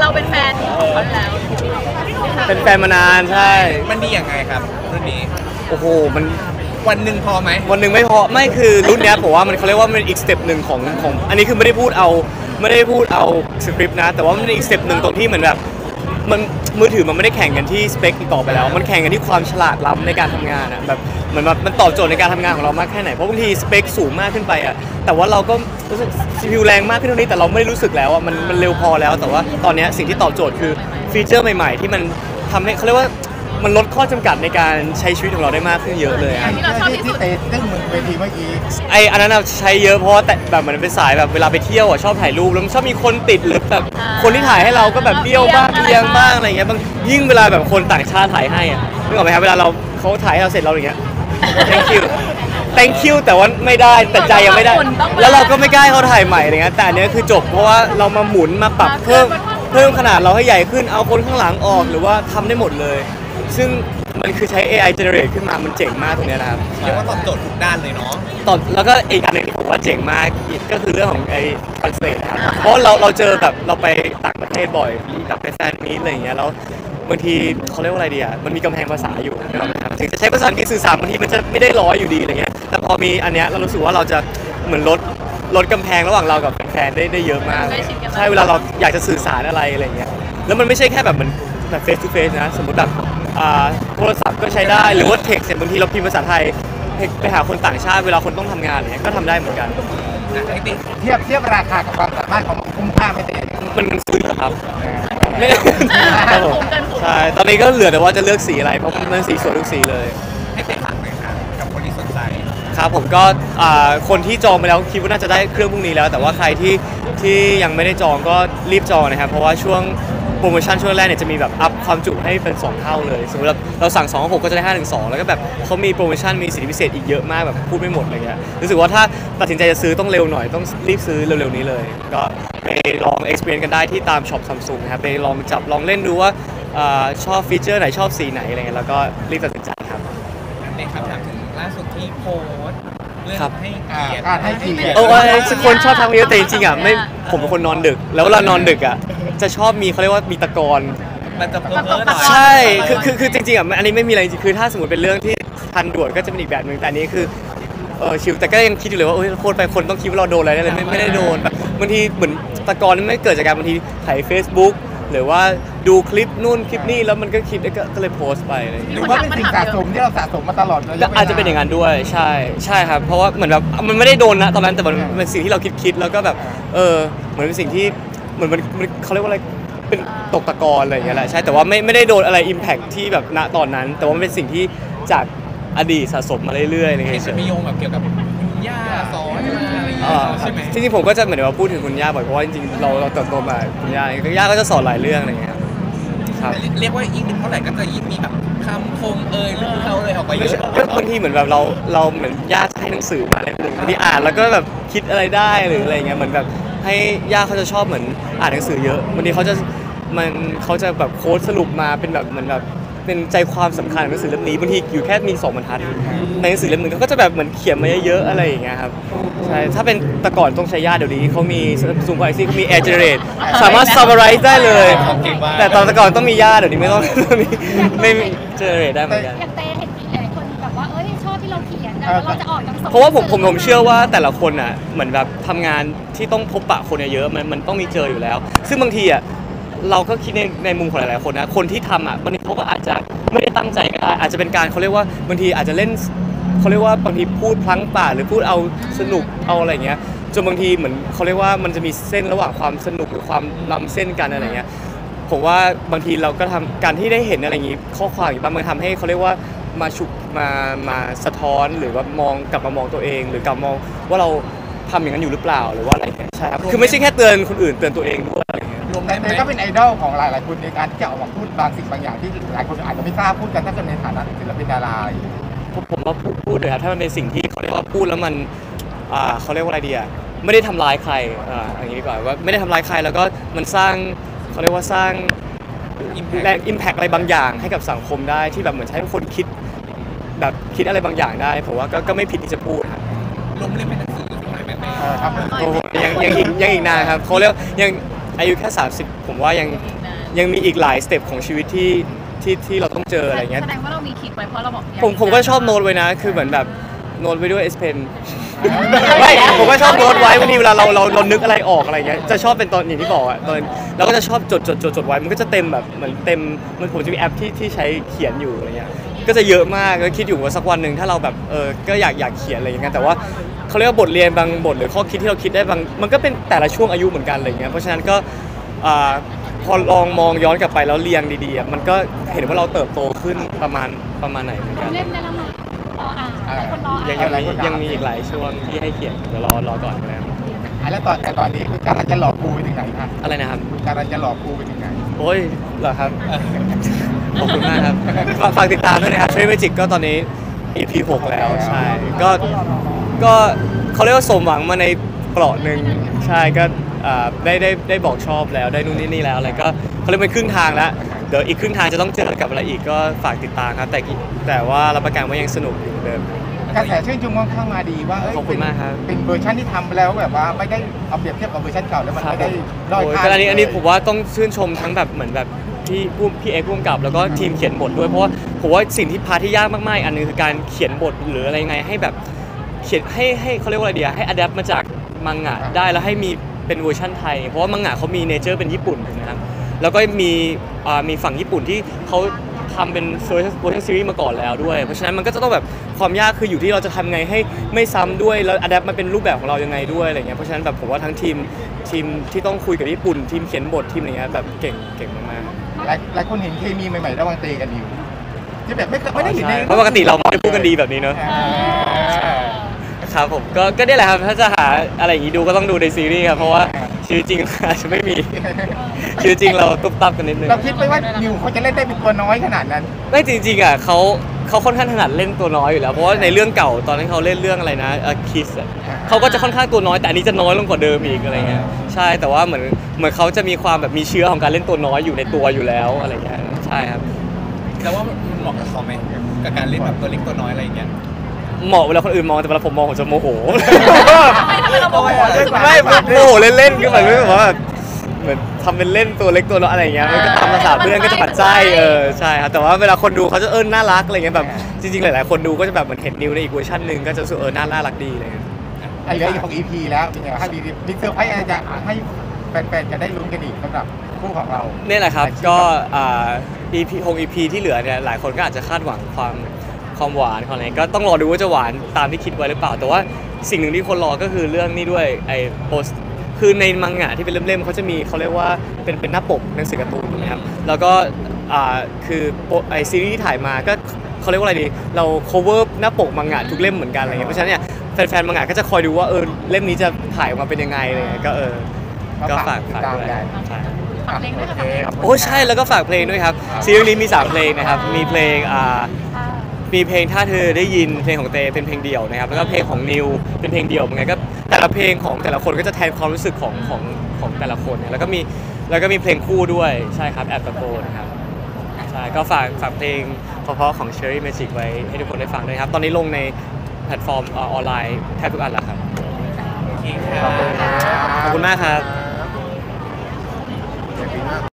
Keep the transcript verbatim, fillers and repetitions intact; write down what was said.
เป็นแฟนของเขาแล้วเป็นแฟนมานานใช่มันดีอย่างไงครับรุ่นนี้โอ้โหมันวันหนึ่งพอไหมวันหนึ่งไม่พอไม่คือรุ่นนี้ผมว่ามันเขาเรียกว่ามันอีกสเต็ปหนึ่งของของอันนี้คือไม่ได้พูดเอาไม่ได้พูดเอาสคริปต์นะแต่ว่ามันอีกสเต็ปหนึ่งตรงที่เหมือนแบบมันมือถือมันไม่ได้แข่งกันที่สเปคอีกต่อไปแล้วมันแข่งกันที่ความฉลาดล้ำในการทำงานอ่ะแบบเหมือนแบบมันตอบโจทย์ในการทำงานของเรามากแค่ไหนเพราะบางทีสเปคสูงมากขึ้นไปอ่ะแต่ว่าเราก็รู้สึก ซี พี ยู แรงมากขึ้นเท่านี้แต่เราไม่รู้สึกแล้วอ่ะมันมันเร็วพอแล้วแต่ว่าตอนนี้สิ่งที่ตอบโจทย์คือฟีเจอร์ใหม่ๆที่มันทำให้เขาเรียกว่ามันลดข้อจำกัดในการใช้ชีวิตของเราได้มากขึ้นเยอะเลยที่เราชอบที่สุดเตะตึ้งเหมือนเวทีเมื่อกี้ไออันนั้นใช้เยอะเพราะว่าแต่แบบมันเป็นสายแบบเวลาไปเที่ยวอ่ะชอบถ่ายรูปแล้วมันชอบมีคนติดหรือแบบคนที่ถ่ายให้เราก็แบบเบี้ยวบ้างเอียงบ้างอะไรเงี้ยบางยิ่งเวลาแบบคนต่างชาติถ่ายให้อ่ะนึกออกไหมครับเวลาเราเขาถ่ายให้เราเสร็จเราอย่างเงี้ย thank you thank you แต่ว่าไม่ได้แต่ใจยังไม่ได้แล้วเราก็ไม่กล้าให้เขาถ่ายใหม่อะไรเงี้ยแต่อันนี้คือจบเพราะว่าเรามาหมุนมาปรับเพิ่มเพิ่มขนาดเราให้ใหญ่ขึ้นเอาคนข้างหลังออกหรือว่าทำได้หมดเลยซึ่งมันคือใช้ เอ ไอ generate ขึ้นมามันเจ๋งมากตรงนี้นะครับเรียกว่าตอบโจทย์ทุกด้านเลยเนาะตอบแล้วก็อีกอันหนึ่งที่ผมว่าเจ๋งมากก็คือเรื่องของไอ้ translate นะครับเพราะเราเราเจอแบบเราไปต่างประเทศบ่อยแบบไปแฟนมีตอะไรอย่างเงี้ยแล้วบางทีเขาเรียกว่าอะไรดีอ่ะมันมีกำแพงภาษาอยู่นะครับถึงจะใช้ภาษาอังกฤษสื่อสารบางทีมันจะไม่ได้ร้อยอยู่ดีอะไรเงี้ยแต่พอมีอันเนี้ยเรารู้สึกว่าเราจะเหมือนลดลดกำแพงระหว่างเรากับแฟนได้ได้เยอะมากใช่เวลาเราอยากจะสื่อสารอะไรอะไรเงี้ยแล้วมันไม่ใช่แค่แบบมันแบบ face to face นะสมมติแบบโทรศัพท์ก็ใช้ได้หรือว่า text บางทีเราพิมพ์ภาษาไทยไปหาคนต่างชาติเวลาคนต้องทำงานอะไรเงี้ยก็ทำได้เหมือนกันเทียบเทียบราคากับความสามารถของคุ้มค่าไม่เต็มมันซื้อครับไม่ครับผมใช่ตอนนี้ก็เหลือแต่ว่าจะเลือกสีอะไรเพราะมันสีสวยทุกสีเลยให้ไปฝากหน่อยครับกับคนที่สนใจครับผมก็คนที่จองไปแล้วคิดว่าน่าจะได้เครื่องพรุ่งนี้แล้วแต่ว่าใครที่ที่ยังไม่ได้จองก็รีบจองนะครับเพราะว่าช่วงโปรโมชั่นช่วงแรกเนี่ยจะมีแบบอัพความจุให้เป็นสองเท่าเลยสมมติเราเราสั่งสองหกก็จะได้ห้าถึงสองแล้วก็แบบเขามีโปรโมชั่นมีสิทธิพิเศษอีกเยอะมากแบบพูดไม่หมดอะไรเงี้ยรู้สึกว่าถ้าตัดสินใจจะซื้อต้องเร็วหน่อยต้องรีบซื้อเร็วๆนี้เลยก็ไปลอง experience กันได้ที่ตามช็อป Samsung นะครับไปลองจับลองเล่นดูว่าชอบฟีเจอร์ไหนชอบสีไหนอะไรเงี้ยแล้วก็รีบตัดสินใจครับในคำถามถึงล่าสุดที่โพสเรื่องให้เกียรติการให้เกียรติโอ้ยคนชอบทำเยอะแต่จริงๆอ่ะไม่ผมเป็นคนนอนดึกแล้วเวลานอนดึกอ่ะจะชอบมีเขาเรียกว่ามีตะกอนมันจะเพ้อเพ้อหน่อยใช่คือคือคือจริงๆอ่ะอันนี้ไม่มีอะไรจริงคือถ้าสมมติเป็นเรื่องที่ทันด่วนก็จะเป็นอีกแบบหนึ่งแต่อันนี้คือเออชิวแต่ก็ยังคิดอยู่เลยว่าโอ้ยโคตรไปคนต้องคิดว่าเราโดนอะไรเลยไม่ไม่ได้โดนแบบบางทีเหมือนตะกอนไม่เกิดจากการบางทีถ่าย Facebook หรือว่าดูคลิปนู่นคลิปนี่แล้วมันก็คิดก็เลยโพสต์ไปอะไรหรือว่าเป็นสิ่งสะสมที่เราสะสมมาตลอดเลยก็อาจจะเป็นอย่างนั้นด้วยใช่ใช่ครับเพราะว่าเหมือนแบบมันไม่ได้โดนนะตอนนั้นแต่มันเป็นสิ่งที่เราคิดคิดแล้วก็แบบเออเหมือนเป็นสิ่งที่เหมือนมันเขาเรียกว่าอะไรเป็นตกตะกอนอะไรอย่างเงี้ยแหละใช่แต่ว่าไม่ไม่ได้โดนอะไร impact ที่แบบณตอนนั้นแต่ว่ามันเป็นสิ่งที่จากอดีตสะสมมาเรื่อยๆอะไรเงี้ยจะมีโยงแบบเกี่ยวกับคุณย่าสอนมาอะไรอย่างเงี้ยใช่ไหมจริงๆผมก็จะเหมือนว่าพูดถึงคุณย่าบ่อยเพราะว่าจริงๆเราเราเติบโตมาคุณย่าคุณย่าก็จะสอนหลายเรื่องอะไรเงี้ยครับเรียกว่ายิ่งเป็นเท่าไหร่ก็จะยิ่งมีแบบคำคมเอ่ยหรือเขาเลยออกไปเยอะก็บางทีเหมือนแบบเราเราเหมือนย่าให้หนังสือมาอะไรหนึ่งที่อ่านแล้วก็แบบคิดอะไรได้หรืออะไรเงี้ยเหมือนแบบให้ย่าเขาจะชอบเหมือนอ่านหนังสือเยอะบางทีเขาจะมันเขาจะแบบโค้ดสรุปมาเป็นแบบเหมือนแบบเป็นใจความสำคัญของหนังสือเล่มนี้บางทีอยู่แค่มีสองบรรทัดในหนังสือเล่มนึงเขาก็จะแบบเหมือนเขียนมาเยอะๆอะไรอย่างเงี้ยครับใช่ถ้าเป็นแต่ก่อนต้องใช้ย่าเดี๋ยวนี้เขามีซูมไอซี่เขามี Air Generate สามารถ summarize ได้เลยแต่ตอนแต่ก่อนต้องมีย่าเดี๋ยวนี้ไม่ต้องไม่มี generate ได้เหมือนกันอย่างเต้เห็นมีหลายคนแบบว่าเอ้ยชอบที่เราเขียนแล้วเราจะออกหนังสือเพราะว่าผมผมผมเชื่อว่าแต่ละคนอ่ะเหมือนแบบทำงานที่ต้องพบปะคนเยอะมันมันต้องมีเจออยู่แล้วซึ่งบางทีอ่ะเราก็คิดในในมุมของหลายๆคนนะคนที่ทำอ่ะบางทีเขาก็อาจจะไม่ได้ตั้งใจก็ได้อาจจะเป็นการเขาเรียกว่าบางทีอาจจะเล่นเขาเรียกว่าบางทีพูดพลั้งปากหรือพูดเอาสนุกเอาอะไรเงี้ยจนบางทีเหมือนเขาเรียกว่ามันจะมีเส้นระหว่างความสนุกหรือความล้ำเส้นกันอะไรเงี้ยผมว่าบางทีเราก็ทำการที่ได้เห็นอะไรอย่างงี้ข้อความอย่างนี้มันทำให้เขาเรียกว่ามาชุบมามาสะท้อนหรือว่ามองกลับมามองตัวเองหรือกลับมองว่าเราทำอย่างนั้นอยู่หรือเปล่าหรือว่าอะไรใช่ครับคือไม่ใช่แค่เตือนคนอื่นเตือนตัวเองด้วยรวมแต่ก็เป็นไอดอลของหลายๆคนในการที่จะออกมาพูดบางสิ่งบางอย่างที่หลายคนอาจจะไม่กล้าพูดกันถ้าเป็นในฐานะศิลปินดาราผมผมว่าพูดพูดเลยครับถ้ามันเป็นสิ่งที่เขาเรียกว่าพูดแล้วมันอ่าเขาเรียกว่าอะไรดีอ่ะไม่ได้ทำร้ายใครอ่าอย่างนี้ดีกว่าว่าไม่ได้ทำร้ายใครแล้วก็มันสร้างเขาเรียกว่าสร้างแรงอิมแพคอะไรบางอย่างให้กับสังคมได้ที่แบบเหมือนให้ทุกคนคิดแบบคิดอะไรบางอย่างได้ผมว่าก็ก็ไม่ผิดที่จะพูดครับลงเล่นเป็นหนังสือสมัยแม่โอ้ยังยังอีกยังอีกนานครับเขาเรียกยังอายุแค่สามสิบผมว่ายังยังมีอีกหลายสเต็ปของชีวิตที่ที่ที่เราต้องเจออะไรเงี้ยแสดงว่าเรามีคิดไว้เพราะเราบอกผมผมก็ชอบโน้ตไว้นะคือเหมือนแบบโน้ตไว้ด้วย S Pen ไม่ผมก็ชอบโน้ตไว้บางทีเวลาเราเราเรานึกอะไรออกอะไรเงี้ยจะชอบเป็นตอนอย่างที่บอกอะตอนเราก็จะชอบจดจดจดจดไว้มันก็จะเต็มแบบเหมือนเต็มมันผมจะมีแอปที่ที่ใช้เขียนอยู่อะไรเงี้ยก็จะเยอะมากก็คิดอยู่ว่าสักวันหนึ่งถ้าเราแบบเออก็อยากอยากเขียนอะไรอย่างเงี้ยแต่ว่าเขาเรียกว่าบทเรียนบางบทหรือข้อคิดที่เราคิดได้บางมันก็เป็นแต่ละช่วงอายุเหมือนกันอะไรเงี้ยเพราะฉะนั้นก็อ่าพอลองมองย้อนกลับไปแล้วเรียงดีๆอะมันก็เห็นว่าเราเติบโตขึ้นประมาณประมาณไหนเหมือนกันเล่นได้แล้วมั้ยรออ่านหลายคนรอยังอ่านยังมียังมีอีกหลายช่วงที่ให้เขียนเดี๋ยวรอรอก่อนนะครับอ่ะแล้วตอนแต่ตอนนี้คือการจะหลอกครูไปถึงไหนคะอะไรนะครับการจะหลอกครูไปถึงไหนโอ้ยเหรอครับขอบคุณมากครับฝากฝากติดตามด้วยนะครับเทรนเมจิกก็ตอนนี้ อี พี หกแล้วใช่ก็ก็เขาเรียกว่าสมหวังมาในเปราะหนึ่งใช่ก็อ่าได้ได้ได้บอกชอบแล้วได้นู่นนี่นี่แล้วอะไรก็เขาเรียกเป็นครึ่งทางแล้วเดี๋ยวอีกครึ่งทางจะต้องเจอกับอะไรอีกก็ฝากติดตามครับแต่แต่ว่ารับประกันว่ายังสนุกอยู่เหมือนเดิมกระแสชื่นชมค่อนข้างมาดีว่าเอ้ยขอบคุณมากครับเป็นเวอร์ชันที่ทำไปแล้วแบบว่าไม่ได้เอาเปรียบเทียบกับเวอร์ชันเก่าแล้วมันไม่ได้ด้อยโอ้ยค่าก็อันนี้อันนี้ผมเลยว่าต้องชื่นชมทั้งแบบเหมือนแบบพี่ผู้พี่เอกผู้กำกับแล้วก็ทีมเขียนบทด้วยเพราะว่าผมว่าสิ่งที่พาที่ยากมากๆอันนึงคือการเขียนบทหรืออะไรไงให้แบบเขียนให้ให้เขาเรียกว่าอะไรเดียให้อัดแอปมาจากมังงะได้แล้วให้มีเป็นเวอร์ชันไทยเพราะว่ามังงะเขามีเนเจอร์เป็นญี่ปุ่นถูกไหมครับแล้วก็มีอ่ามีฝั่งญี่ปุ่นที่เขาทำเป็นเวอร์ชันซีรีส์มาก่อนแล้วด้วยเพราะฉะนั้นมันก็จะต้องแบบความยากคืออยู่ที่เราจะทำไงให้ไม่ซ้ำด้วยแล้วอัดแอปมาเป็นรูปแบบของเรายังไงด้วยอะไรเงี้ยเพราะฉะนั้นแบบผมว่าทั้งทีมทีมที่ต้องคุยกับญี่ปุ่นทีมเขียนบททีมอะไรเงี้ยแบบเก่งเก่งมากๆหลายหลายคนเห็นเคมีใหม่ๆระหว่างเตกันอยู่ที่แบบไม่เคยไม่ได้เห็นใช่ในเพราะปกติเราไม่ได้พูดกันดีแบบนี้เนอะเออครับผมก็ก็นี่แหละครับถ้าจะหาอะไรอย่างนี้ดูก็ต้องดูในซีรีส์ครับเพราะว่าชีวิตจริงอาจจะไม่มีชีวิตจริงเราตุ๊บตับกันนิดนึงเราคิดไปว่านิวเขาจะเล่นได้เป็นตัวน้อยขนาดนั้นไม่จริงๆอ่ะเขาเขาค่อนข้างถนัดเล่นตัวน้อยอยู่แล้วเพราะว่าในเรื่องเก่าตอนที่เขาเล่นเรื่องอะไรนะเออคิสเขาก็จะค่อนข้างตัวน้อยแต่อันนี้จะน้อยลงกว่าเดิมอีกอะไรเงี้ยใช่แต่ว่าเหมือนเหมือนเขาจะมีความแบบมีเชื้อของการเล่นตัวน้อยอยู่ในตัวอยู่แล้วอะไรเงี้ยใช่ครับแต่ว่ามันเหมาะกับเขาไหมกับการเล่นแบบตัวเล็กตัวน้อยอะไรอย่างเงี้ยเหมาะเวลาคนอื่นมองแต่เวลาผมมองผมจะโมโหทำไมทำไมเราโมโหไม่โมโหเล่นๆคือหมายถึงว่าเหมือนทำเป็นเล่นตัวเล็กตัวน้อยอะไรอย่างเงี้ยมันก็ตามภาษาเพื่อนก็จะปัดใจเออใช่ครับแต่ว่าเวลาคนดูเขาจะเออน่ารักอะไรเงี้ยแบบจริงๆหลายๆคนดูก็จะแบบเหมือนเห็นนิวในอีกเวอร์ชันหนึ่งก็จะรู้สึกเออน่าน่ารักดีอะไรเลยไอ้เหลืออีกหก อี พี แล้วเป็นไงให้ดีมิกเซอร์ไพรส์อะไรจะให้แฟนๆจะได้ลุ้นกันอีกสำหรับคู่ของเรานี่แหละครับก็อ่า อี พี หก อี พี ที่เหลือเนี่ยหลายคนก็อาจจะคาดหวังความความหวานของอะไรก็ต้องรอดูว่าจะหวานตามที่คิดไว้หรือเปล่าแต่ว่าสิ่งหนึ่งที่คนรอก็คือเรื่องนี้ด้วยไอ้โปสคือในมังงะที่เป็นเล่มๆเขาจะมีเขาเรียกว่าเป็นเป็นหน้าปกหนังสือการ์ตูนนะครับแล้วก็อ่าคือไอซีรีส์ที่ถ่ายมาก็เขาเรียกว่าอะไรดีเรา cover หน้าปกมังงะทุกเล่มเหมือนกันอะไรเงี้ยเพราะฉะนั้นเนี่ยแฟนๆมังงะก็จะคอยดูว่าเออเล่มนี้จะถ่ายออกมาเป็นยังไงอะไรเงี้ยก็เออก็ฝากฝากด้วยใช่ฝากเพลงด้วยค่ะโอ้ใช่แล้วก็ฝากเพลงด้วยครับซีรีส์นี้มีสามเพลงนะครับมีเพลงอ่ามีเพลงถ้าเธอได้ยินเพลงของเตเป็นเพลงเดี่ยวนะครับแล้วก็เพลงของนิวเป็นเพลงเดี่ยวเหมือนกันก็แต่ละเพลงของแต่ละคนก็จะแทนความรู้สึกของของของแต่ละคนเนี่ยแล้วก็มีแล้วก็มีเพลงคู่ด้วยใช่ครับแอบตะโกนนะครับใช่ก็ฝากฝากเพลงเพราะๆของ Cherry Magic ไว้ให้ทุกคนได้ฟังด้วยครับตอนนี้ลงในแพลตฟอร์มออนไลน์แทบทุกอันแล้วครับโอเคครับขอบคุณมากครับ